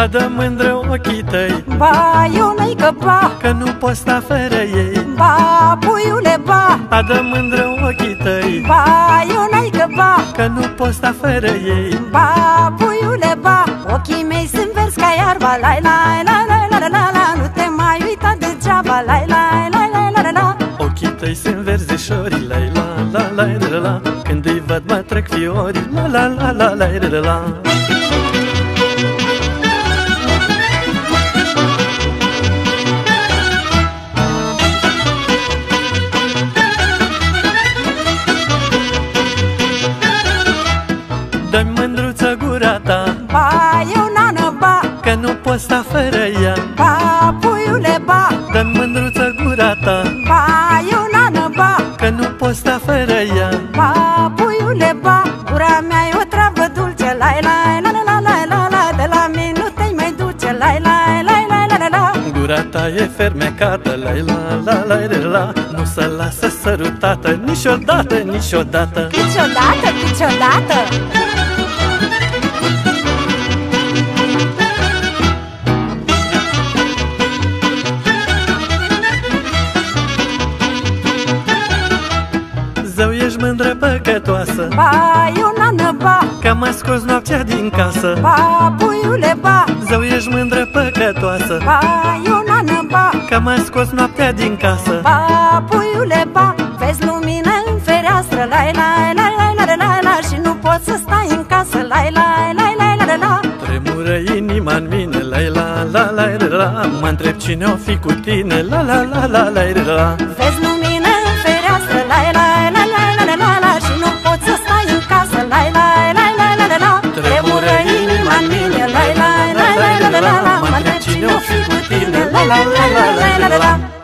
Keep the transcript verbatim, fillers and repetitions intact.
Adă mândră ochii tăi, ba, Ionaică, ba, că nu poți sta fără ei. ba, puiule, ba, Adă mândră ochii tăi, ba, Ionaică, ba, că nu poți sta fără ei. ba, puiule, ba, ochii mei sunt verzi ca iarba, la la la la la la la la, nu te mai uita degeaba, la la la la la la la. Ochii tăi sunt verzișori, la la la la la la, când îi văd mă trec fiori, la la la la la la la. Dă-mi mândruță gura ta, Ba, eu nană, ba, că nu poți sta fără ea. ba, puiule, ba, Dă-mi mândruță gura ta, ba, eu nană, ba, că nu poți sta fără ea. ba, puiule, ba, gura mea e o travă dulce, la la la la la la la la, de la mine nu te mai duce, la la la la la la la. Gura ta e fermecată, la la la la la la, nu se lasă sărutată niciodată, niciodată. Niciodată, niciodată. Zău, ești mândră păcătoasă, Ba, eu nană, ba, că m-ai scos noaptea din casă. ba, puiule, ba, Zău, ești mândră păcătoasă, ba, eu nană, ba, că m-ai scos noaptea din casă. ba, puiule, ba, vezi lumină în fereastră, la la la la la la la, și nu poți să stai în casă, la la la la la la la. Tremură inima-n mine, la la la la la la, mă întreb cine o fi cu tine, la la la la la la la. Vezi lumină în fereastră, la la la la la la la la, și nu poți să stai în casă, la la la la la la la. Tremură inima-n mine, la la la la la la la, mă întreb cine o fi cu tine, la la la la la la la.